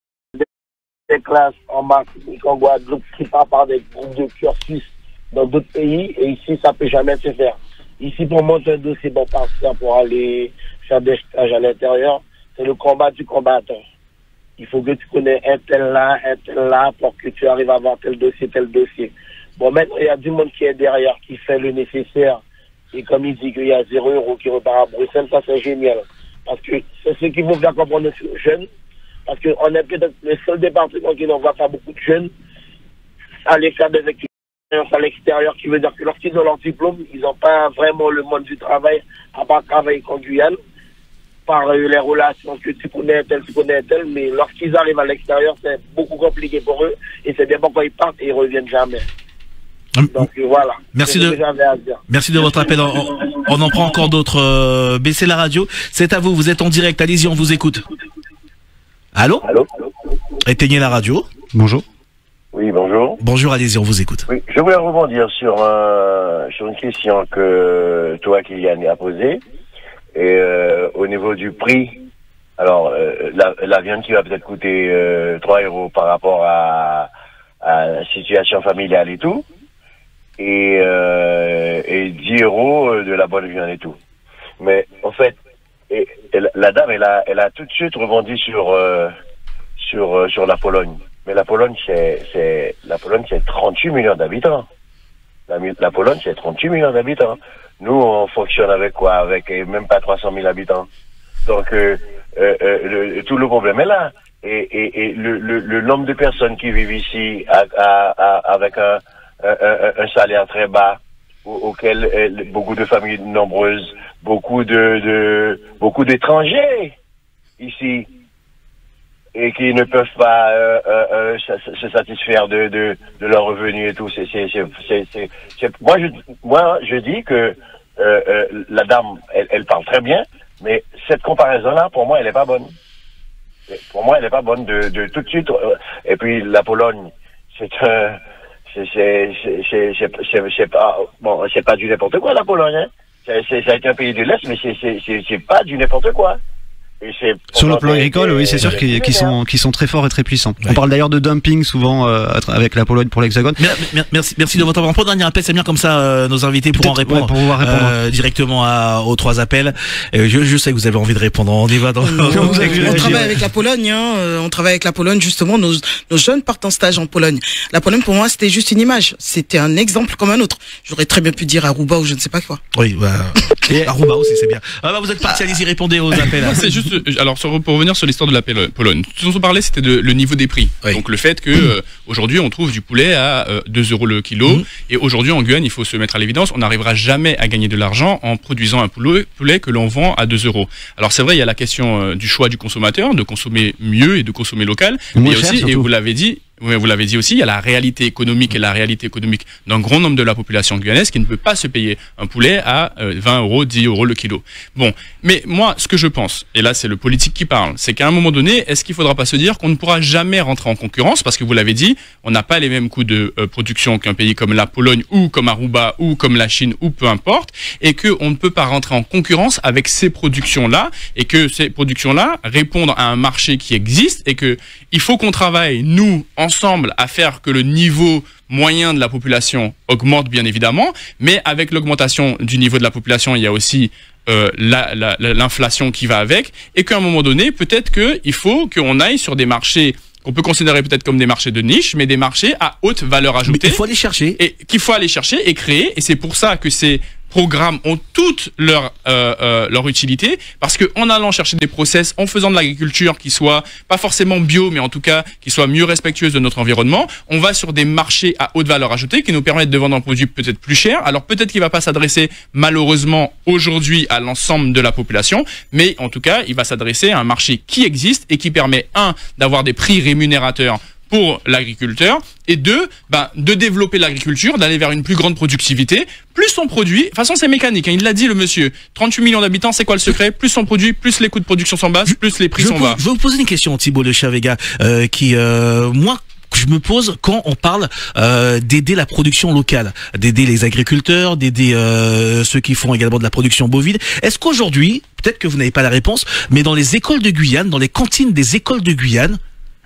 des classes en Martinique, en Guadeloupe, qui partent par des groupes de cursus dans d'autres pays, et ici, ça ne peut jamais se faire. Ici, pour monter un dossier bon partir pour aller faire des stages à l'intérieur, c'est le combat du combattant. Il faut que tu connais un tel là, un tel là, pour que tu arrives à avoir tel dossier, tel dossier. Bon, maintenant, il y a du monde qui est derrière, qui fait le nécessaire. Et comme il dit qu'il y a zéro euro qui repart à Bruxelles, ça c'est génial. Parce que c'est ce qu'il faut faire comprendre aux jeunes. Parce qu'on est peut-être le seul département qui n'envoie pas beaucoup de jeunes aller faire des expériences à l'extérieur, qui veut dire que lorsqu'ils ont leur diplôme, ils n'ont pas vraiment le monde du travail, à part travailler en Guyane, par euh, les relations que tu connais tel, tu connais tel, mais lorsqu'ils arrivent à l'extérieur, c'est beaucoup compliqué pour eux, et c'est bien pourquoi ils partent et ils ne reviennent jamais. Donc voilà. Merci de, merci de votre appel. On, on en prend encore d'autres. Euh, baissez la radio. C'est à vous. Vous êtes en direct. Allez-y, on vous écoute. Allô? Allô? Éteignez la radio. Bonjour. Oui, bonjour. Bonjour, allez-y, on vous écoute. Oui, je voulais rebondir sur, euh, sur une question que toi, Kylian, a posée. Et euh, au niveau du prix, alors euh, la, la viande qui va peut-être coûter euh, trois euros par rapport à, à la situation familiale et tout. Et, euh, et dix euros de la bonne viande et tout. Mais en fait, et, et la, la dame, elle a, elle a tout de suite rebondi sur euh, sur euh, sur la Pologne. Mais la Pologne, c'est c'est la Pologne, c'est trente-huit millions d'habitants. La, la Pologne, c'est trente-huit millions d'habitants. Nous, on fonctionne avec quoi? Avec même pas trois cent mille habitants. Donc, euh, euh, euh, le, tout le problème est là. Et, et, et le, le, le nombre de personnes qui vivent ici à, à, à, avec un Un, un, un salaire très bas, auquel euh, beaucoup de familles nombreuses, beaucoup de, de beaucoup d'étrangers ici. et qui ne peuvent pas euh, euh, se satisfaire de, de, de leurs revenus et tout. C'est, c'est, c'est, c'est, c'est, moi, je, moi, je dis que euh, euh, la dame, elle, elle parle très bien, mais cette comparaison-là, pour moi, elle n'est pas bonne. Pour moi, elle n'est pas bonne de, de tout de suite. Et puis la Pologne, c'est un, c'est, c'est, c'est, c'est, c'est, c'est pas, bon, c'est pas du n'importe quoi la Pologne. Hein. C'est, c'est, ça a été un pays de l'Est, mais c'est, c'est, c'est, c'est pas du n'importe quoi. Et c'est, sur le plan agricole, oui, c'est sûr qu'ils, qu'ils sont, qu'ils sont très forts et très puissants. Ouais. On parle d'ailleurs de dumping souvent euh, avec la Pologne pour l'Hexagone. Merci, merci de votre temps. On peut donner un appel, c'est bien comme ça, euh, nos invités pourront répondre, ouais, pour pouvoir répondre. Euh, directement à, aux trois appels. Euh, je, je sais que vous avez envie de répondre. On y va dans. Non, on, on travaille avec la Pologne. Hein, euh, on travaille avec la Pologne justement. Nos, nos jeunes partent en stage en Pologne. La Pologne pour moi c'était juste une image. C'était un exemple comme un autre. J'aurais très bien pu dire Aruba ou je ne sais pas quoi. Oui, bah, Aruba aussi c'est bien. Ah bah vous êtes parti, allez-y, répondez aux appels. C'est juste, alors sur pour revenir sur l'histoire de la Pologne, tout ce dont on parlait, c'était de, le niveau des prix. Oui. Donc le fait que euh, aujourd'hui on trouve du poulet à euh, deux euros le kilo, mmh. et aujourd'hui en Guyane, il faut se mettre à l'évidence, on n'arrivera jamais à gagner de l'argent en produisant un poulet, poulet que l'on vend à deux euros. Alors c'est vrai, il y a la question euh, du choix du consommateur, de consommer mieux et de consommer local, mais il y a aussi, et vous l'avez dit, Oui, vous l'avez dit aussi, il y a la réalité économique et la réalité économique d'un grand nombre de la population guyanaise qui ne peut pas se payer un poulet à vingt euros, dix euros le kilo. Bon, mais moi, ce que je pense, et là c'est le politique qui parle, c'est qu'à un moment donné, est-ce qu'il ne faudra pas se dire qu'on ne pourra jamais rentrer en concurrence, parce que vous l'avez dit, on n'a pas les mêmes coûts de euh, production qu'un pays comme la Pologne ou comme Aruba ou comme la Chine ou peu importe, et qu'on ne peut pas rentrer en concurrence avec ces productions-là, et que ces productions-là répondent à un marché qui existe, et que il faut qu'on travaille, nous, ensemble, à faire que le niveau moyen de la population augmente, bien évidemment, mais avec l'augmentation du niveau de la population, il y a aussi euh, la, la, l'inflation qui va avec, et qu'à un moment donné, peut-être qu'il faut qu'on aille sur des marchés qu'on peut considérer peut-être comme des marchés de niche, mais des marchés à haute valeur ajoutée. Mais il faut aller chercher. Et qu'il faut aller chercher et créer, et c'est pour ça que ces programmes ont toute leur euh, euh, leur utilité, parce que en allant chercher des process, en faisant de l'agriculture qui soit pas forcément bio, mais en tout cas qui soit mieux respectueuse de notre environnement, on va sur des marchés à haute valeur ajoutée qui nous permettent de vendre un produit peut-être plus cher. Alors peut-être qu'il va pas s'adresser malheureusement aujourd'hui à l'ensemble de la population, mais en tout cas il va s'adresser à un marché qui existe et qui permet un d'avoir des prix rémunérateurs pour l'agriculteur, et deux, ben, de développer l'agriculture, d'aller vers une plus grande productivité. Plus on produit, de toute façon c'est mécanique, hein, il l'a dit le monsieur, trente-huit millions d'habitants, c'est quoi le secret? Plus on produit, plus les coûts de production sont bas, plus les prix je sont pose, bas. Je vais vous poser une question, Thibault Le Chavega, euh, qui, euh, moi, je me pose quand on parle euh, d'aider la production locale, d'aider les agriculteurs, d'aider euh, ceux qui font également de la production bovine. Est-ce qu'aujourd'hui, peut-être que vous n'avez pas la réponse, mais dans les écoles de Guyane, dans les cantines des écoles de Guyane,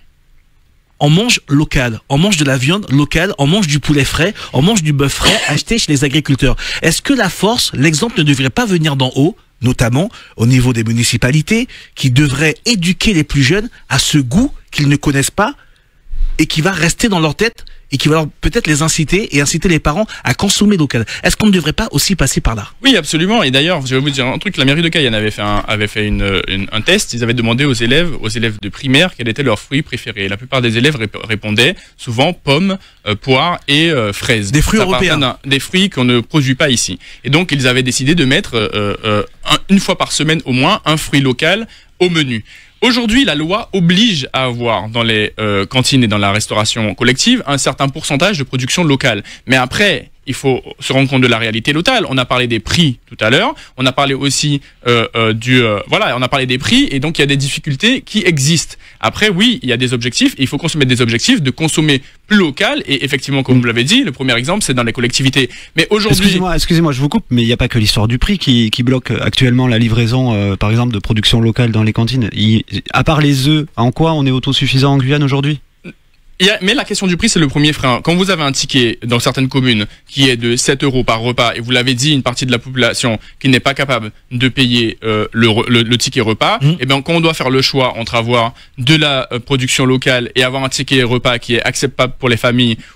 on mange local, on mange de la viande locale, on mange du poulet frais, on mange du bœuf frais acheté chez les agriculteurs. Est-ce que la force, l'exemple ne devrait pas venir d'en haut, notamment au niveau des municipalités, qui devraient éduquer les plus jeunes à ce goût qu'ils ne connaissent pas et qui va rester dans leur tête et qui va leur peut-être les inciter et inciter les parents à consommer local. Est-ce qu'on ne devrait pas aussi passer par là? Oui, absolument. Et d'ailleurs, je vais vous dire un truc, la mairie de Cayenne avait fait un, avait fait une, une, un test. Ils avaient demandé aux élèves, aux élèves de primaire, quel était leur fruit préféré. La plupart des élèves rép- répondaient souvent pommes, euh, poires et euh, fraises. Des fruits européens. Des fruits qu'on ne produit pas ici. Et donc, ils avaient décidé de mettre euh, euh, un, une fois par semaine au moins un fruit local au menu. Aujourd'hui, la loi oblige à avoir dans les euh, cantines et dans la restauration collective un certain pourcentage de production locale. Mais après, il faut se rendre compte de la réalité locale. On a parlé des prix tout à l'heure. On a parlé aussi euh, euh, du euh, voilà, on a parlé des prix, et donc il y a des difficultés qui existent. Après, oui, il y a des objectifs. Et il faut qu'on se mette des objectifs de consommer plus local. Et effectivement, comme vous l'avez dit, le premier exemple, c'est dans les collectivités. Mais aujourd'hui, excusez-moi, excusez-moi, je vous coupe, mais il n'y a pas que l'histoire du prix qui, qui bloque actuellement la livraison, euh, par exemple, de production locale dans les cantines. Il, à part les œufs, en quoi on est autosuffisant en Guyane aujourd'hui? Il y a, mais la question du prix, c'est le premier frein. Quand vous avez un ticket dans certaines communes qui est de sept euros par repas, et vous l'avez dit, une partie de la population qui n'est pas capable de payer euh, le, le, le ticket repas, mmh. et bien quand on doit faire le choix entre avoir de la euh, production locale et avoir un ticket repas qui est acceptable pour les familles,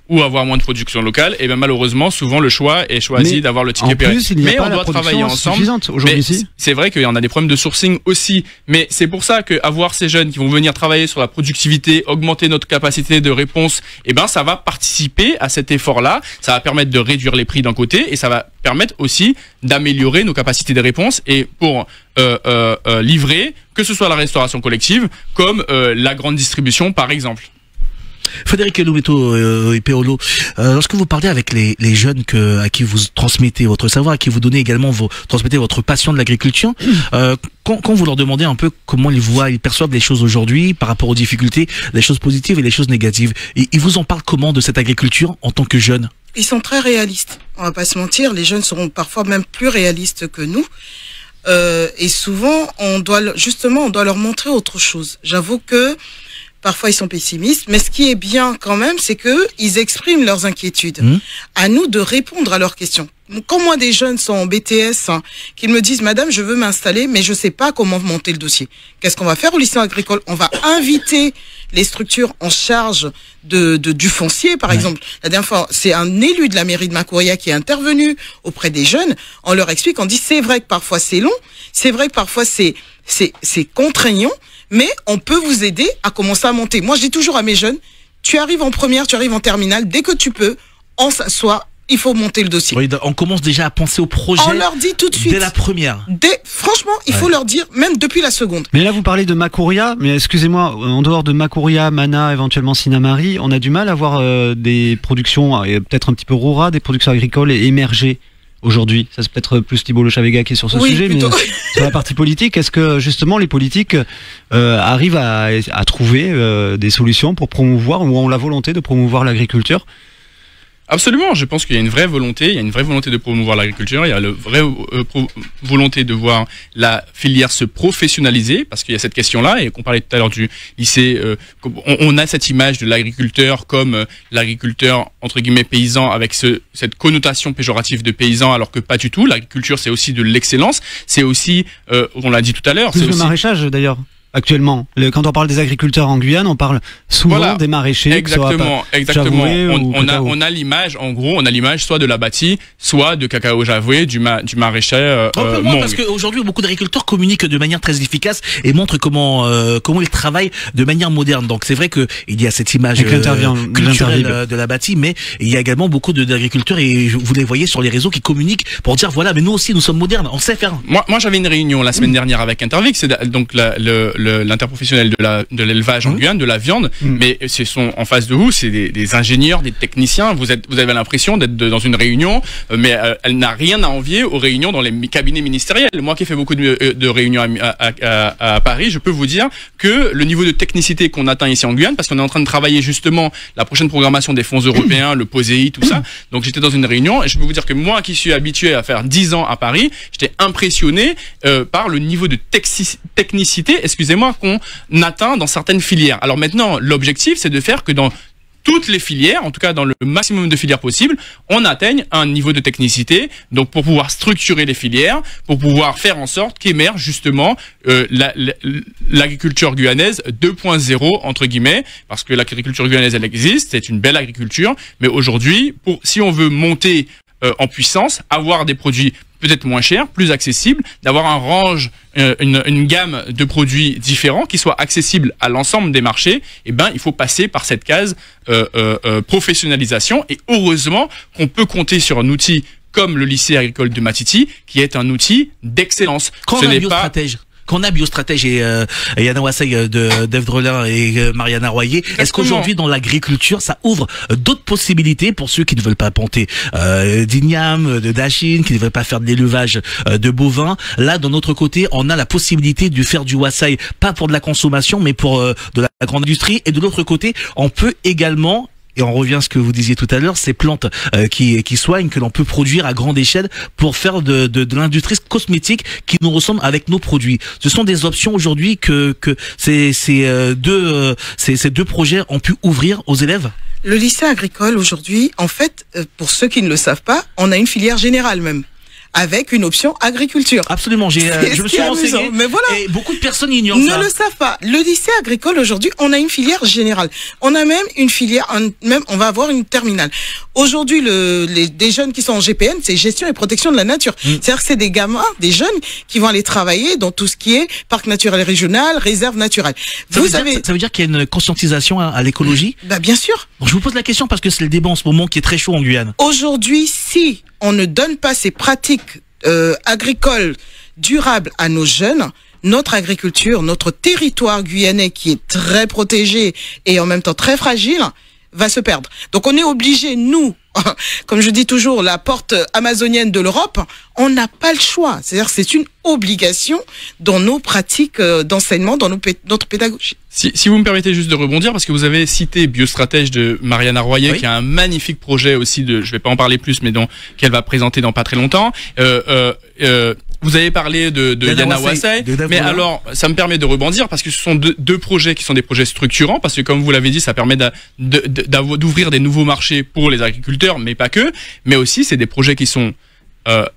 ou avoir moins de production locale, et bien malheureusement, souvent le choix est choisi d'avoir le ticket pérenne. Mais on doit travailler ensemble. C'est vrai qu'il y en a des problèmes de sourcing aussi, mais c'est pour ça qu'avoir ces jeunes qui vont venir travailler sur la productivité, augmenter notre capacité de réponse, et ben ça va participer à cet effort-là. Ça va permettre de réduire les prix d'un côté, et ça va permettre aussi d'améliorer nos capacités de réponse et pour euh, euh, euh, livrer, que ce soit la restauration collective comme euh, la grande distribution par exemple. Frédéric Louveteau euh, et Peolo, euh, lorsque vous parlez avec les, les jeunes que, à qui vous transmettez votre savoir, à qui vous donnez également vos, transmettez votre passion de l'agriculture, euh, quand, quand vous leur demandez un peu comment ils voient, ils perçoivent les choses aujourd'hui par rapport aux difficultés, les choses positives et les choses négatives, ils, ils vous en parlent comment de cette agriculture en tant que jeunes? Ils sont très réalistes. On va pas se mentir, les jeunes seront parfois même plus réalistes que nous. Euh, et souvent, on doit justement, on doit leur montrer autre chose. J'avoue que parfois ils sont pessimistes, mais ce qui est bien quand même, c'est que ils expriment leurs inquiétudes. Mmh. À nous de répondre à leurs questions. Quand moi des jeunes sont en B T S, hein, qu'ils me disent, Madame, je veux m'installer, mais je sais pas comment monter le dossier. Qu'est-ce qu'on va faire au lycée agricole? On va inviter les structures en charge de, de du foncier, par ouais. exemple. La dernière fois, c'est un élu de la mairie de Macouria qui est intervenu auprès des jeunes. On leur explique, on dit, c'est vrai que parfois c'est long, c'est vrai que parfois c'est c'est c'est contraignant, mais on peut vous aider à commencer à monter. Moi, je dis toujours à mes jeunes, tu arrives en première, tu arrives en terminale, dès que tu peux, on s'assoit, il faut monter le dossier. Oui, on commence déjà à penser au projet. On leur dit tout de suite. Dès la première. Dès, franchement, il ouais. faut leur dire, même depuis la seconde. Mais là, vous parlez de Macouria, mais excusez-moi, en dehors de Macouria, Mana, éventuellement Sinamari, on a du mal à voir euh, des productions, euh, peut-être un petit peu Roura, des productions agricoles émerger aujourd'hui. Ça, c'est peut-être plus Thibault Lechavega qui est sur ce oui, sujet, plutôt. mais sur la partie politique, est-ce que justement les politiques euh, arrivent à, à trouver euh, des solutions pour promouvoir, ou ont la volonté de promouvoir l'agriculture? Absolument, je pense qu'il y a une vraie volonté, il y a une vraie volonté de promouvoir l'agriculture, il y a une vraie euh, pro- volonté de voir la filière se professionnaliser, parce qu'il y a cette question-là, et qu'on parlait tout à l'heure du lycée, euh, on, on a cette image de l'agriculteur comme euh, l'agriculteur, entre guillemets, paysan, avec ce, cette connotation péjorative de paysan, alors que pas du tout. L'agriculture, c'est aussi de l'excellence, c'est aussi, euh, on l'a dit tout à l'heure, c'est le aussi... maraîchage d'ailleurs. Actuellement, le, quand on parle des agriculteurs en Guyane, on parle souvent voilà. des maraîchers. Exactement, soit exactement. On, on a, on a l'image, en gros, on a l'image soit de l'Abati, soit de Cacao Javoué, du, ma, du maraîcher. Euh, euh, moi, parce qu'aujourd'hui, beaucoup d'agriculteurs communiquent de manière très efficace et montrent comment euh, comment ils travaillent de manière moderne. Donc c'est vrai que il y a cette image euh, culturelle euh, de l'Abati, mais il y a également beaucoup d'agriculteurs et vous les voyez sur les réseaux qui communiquent pour dire voilà, mais nous aussi, nous sommes modernes, on sait faire. Moi, moi, j'avais une réunion la semaine mmh. dernière avec Intervic, c'est donc la, le, le l'interprofessionnel de la de l'élevage mmh. en Guyane, de la viande, mmh. mais ce sont en face de vous, c'est des, des ingénieurs, des techniciens. Vous êtes, vous avez l'impression d'être de, dans une réunion, euh, mais euh, elle n'a rien à envier aux réunions dans les cabinets ministériels. Moi qui ai fait beaucoup de, de réunions à, à, à, à Paris, je peux vous dire que le niveau de technicité qu'on atteint ici en Guyane, parce qu'on est en train de travailler justement la prochaine programmation des fonds européens, le POSEI, tout ça. Donc j'étais dans une réunion et je peux vous dire que moi qui suis habitué à faire dix ans à Paris, j'étais impressionné euh, par le niveau de texi- technicité, excusez-moi, qu'on atteint dans certaines filières. Alors maintenant, l'objectif, c'est de faire que dans toutes les filières, en tout cas dans le maximum de filières possibles, on atteigne un niveau de technicité, donc pour pouvoir structurer les filières, pour pouvoir faire en sorte qu'émerge justement euh, la, la, l'agriculture guyanaise deux point zéro, entre guillemets, parce que l'agriculture guyanaise, elle existe, c'est une belle agriculture, mais aujourd'hui, pour si on veut monter euh, en puissance, avoir des produits peut-être moins cher, plus accessible, d'avoir un range, euh, une, une gamme de produits différents qui soit accessible à l'ensemble des marchés, eh ben, il faut passer par cette case euh, euh, euh, professionnalisation. Et heureusement qu'on peut compter sur un outil comme le lycée agricole de Matiti, qui est un outil d'excellence. Quand Ce on a n'est biostratège. Qu'on a biostratège et euh, Yana Wassay de Dave Drelin et euh, Mariana Royer, exactement. Est-ce qu'aujourd'hui dans l'agriculture ça ouvre euh, d'autres possibilités pour ceux qui ne veulent pas planter euh, d'igname, de dachine, qui ne veulent pas faire de l'élevage euh, de bovins? Là, de notre côté, on a la possibilité de faire du wassay, pas pour de la consommation, mais pour euh, de la grande industrie. Et de l'autre côté, on peut également, et on revient à ce que vous disiez tout à l'heure, ces plantes euh, qui qui soignent, que l'on peut produire à grande échelle pour faire de de, de l'industrie cosmétique qui nous ressemble avec nos produits. Ce sont des options aujourd'hui que que ces ces euh, deux euh, ces ces deux projets ont pu ouvrir aux élèves. Le lycée agricole aujourd'hui, en fait, pour ceux qui ne le savent pas, on a une filière générale même. avec une option agriculture. Absolument, j'ai, euh, je me suis renseigné. Mais voilà. Et beaucoup de personnes ignorent ne ça. Ne le savent pas. Le lycée agricole aujourd'hui, on a une filière générale. On a même une filière, un, même on va avoir une terminale. Aujourd'hui, le, les des jeunes qui sont en G P N, c'est gestion et protection de la nature. Mmh. C'est-à-dire que c'est des gamins, des jeunes qui vont aller travailler dans tout ce qui est parc naturel régional, réserve naturelle. Ça, vous veut, avez... dire, ça veut dire qu'il y a une conscientisation à, à l'écologie? Bah bien sûr. Bon, je vous pose la question parce que c'est le débat en ce moment qui est très chaud en Guyane. Aujourd'hui, si on ne donne pas ces pratiques euh, agricoles durables à nos jeunes, notre agriculture, notre territoire guyanais qui est très protégé et en même temps très fragile, va se perdre. Donc on est obligé, nous, comme je dis toujours, la porte amazonienne de l'Europe, on n'a pas le choix. C'est-à-dire que c'est une obligation dans nos pratiques d'enseignement, dans nos pé notre pédagogie. Si, si vous me permettez juste de rebondir, parce que vous avez cité Biostratège de Mariana Royer, oui. qui a un magnifique projet aussi, de, je vais pas en parler plus, mais dont qu'elle va présenter dans pas très longtemps. Euh, euh, euh, vous avez parlé de, de Yana Wassay, mais alors ça me permet de rebondir parce que ce sont deux, deux projets qui sont des projets structurants, parce que comme vous l'avez dit, ça permet d'ouvrir des nouveaux marchés pour les agriculteurs, mais pas que, mais aussi c'est des projets qui sont euh,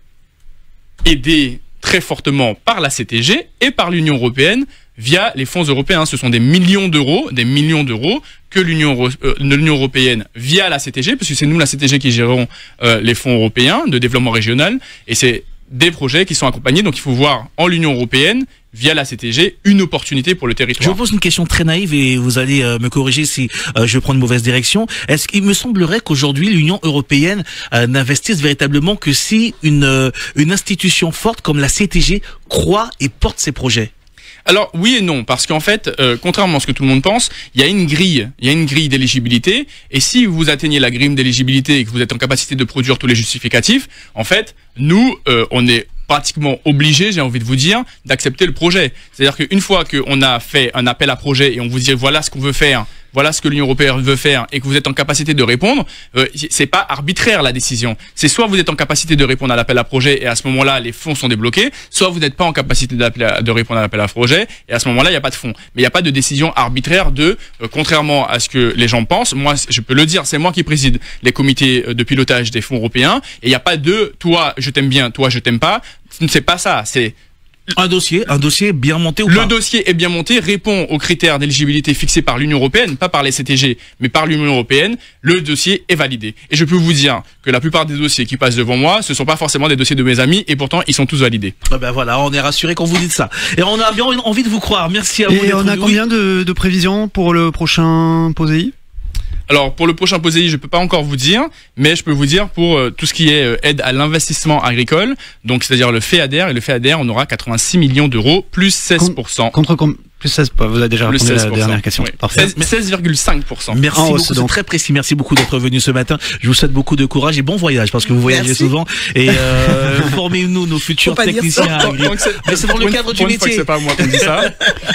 aidés très fortement par la C T G et par l'Union européenne via les fonds européens. Ce sont des millions d'euros, des millions d'euros que l'Union euh, l'Union européenne via la C T G, parce que c'est nous la C T G qui gérons euh, les fonds européens de développement régional, et c'est des projets qui sont accompagnés. Donc il faut voir en l'Union européenne via la C T G une opportunité pour le territoire. Je vous pose une question très naïve et vous allez euh, me corriger si euh, je prends une mauvaise direction. Est-ce qu'il me semblerait qu'aujourd'hui l'Union européenne euh, n'investisse véritablement que si une euh, une institution forte comme la C T G croit et porte ses projets? Alors oui et non, parce qu'en fait, euh, contrairement à ce que tout le monde pense, il y a une grille, il y a une grille d'éligibilité, et si vous atteignez la grille d'éligibilité et que vous êtes en capacité de produire tous les justificatifs, en fait, nous, euh, on est pratiquement obligé, j'ai envie de vous dire, d'accepter le projet. C'est-à-dire qu'une fois qu'on a fait un appel à projet et on vous dit voilà ce qu'on veut faire, voilà ce que l'Union européenne veut faire, et que vous êtes en capacité de répondre, euh, c'est pas arbitraire la décision. C'est soit vous êtes en capacité de répondre à l'appel à projet et à ce moment-là les fonds sont débloqués, soit vous n'êtes pas en capacité de répondre à l'appel à projet et à ce moment-là il n'y a pas de fonds. Mais il n'y a pas de décision arbitraire de, euh, contrairement à ce que les gens pensent, moi je peux le dire, c'est moi qui préside les comités de pilotage des fonds européens, et il n'y a pas de toi je t'aime bien, toi je t'aime pas. C'est pas ça, c'est un dossier, un dossier bien monté ou le pas? Le dossier est bien monté, répond aux critères d'éligibilité fixés par l'Union européenne, pas par les C T G, mais par l'Union européenne. Le dossier est validé. Et je peux vous dire que la plupart des dossiers qui passent devant moi, ce sont pas forcément des dossiers de mes amis, et pourtant ils sont tous validés. Ah ben voilà, on est rassuré quand vous dites ça. Et on a bien envie de vous croire. Merci à vous. Et on a combien de, de prévisions pour le prochain POSEI? Alors pour le prochain POSEI, je peux pas encore vous dire, mais je peux vous dire pour euh, tout ce qui est euh, aide à l'investissement agricole, donc c'est-à-dire le FEADER, et le FEADER, on aura quatre-vingt-six millions d'euros, plus seize pour cent. Contre, contre plus seize, vous avez déjà répondu à la dernière question. Oui. Parfait. seize virgule cinq pour cent. Merci oh, beaucoup, c'est très précis. Merci beaucoup d'être venu ce matin. Je vous souhaite beaucoup de courage et bon voyage, parce que vous voyagez Merci. souvent. Et euh, formez-nous nos futurs techniciens agricoles. Mais c'est dans le cadre du métier. C'est pas moi qui dis ça.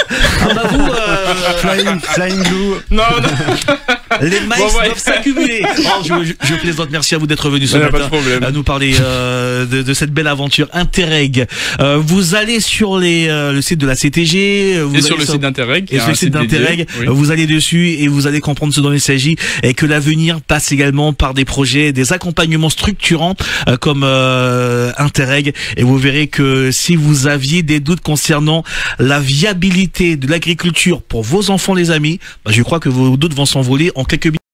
Ah bah vous, euh... flying, flying blue. Non, non. Les maïs bon, ouais. doivent s'accumuler. Oh, je, je, je plaisante. Merci à vous d'être venu ce ouais, matin à nous parler euh, de, de cette belle aventure Interreg. Euh, vous allez sur les, euh, le site de la C T G. Vous et sur le sur... site d'Interreg. Et sur le site d'Interreg, oui. Vous allez dessus et vous allez comprendre ce dont il s'agit, et que l'avenir passe également par des projets, des accompagnements structurants euh, comme euh, Interreg. Et vous verrez que si vous aviez des doutes concernant la viabilité de l'agriculture pour vos enfants, les amis, bah, je crois que vos doutes vont s'envoler en quelques minutes.